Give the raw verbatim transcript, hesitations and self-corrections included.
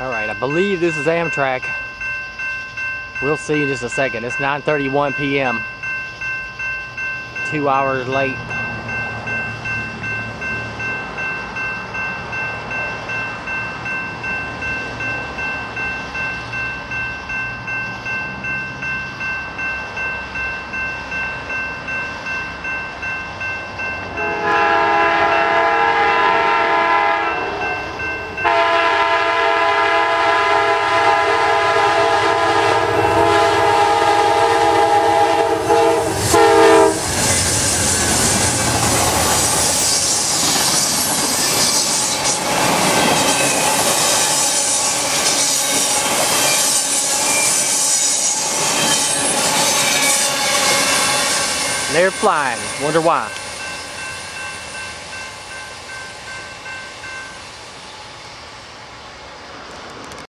Alright, I believe this is Amtrak. We'll see in just a second. It's nine thirty-one p m Two hours late. They're flying. Wonder why.